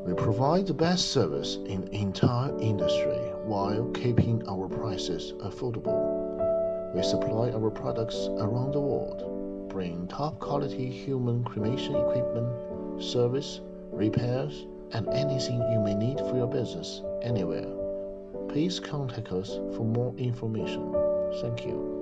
We provide the best service in the entire industry while keeping our prices affordable. We supply our products around the world, bring top quality human cremation equipment, service, repairs, and anything you may need for your business anywhere. Please contact us for more information. Thank you.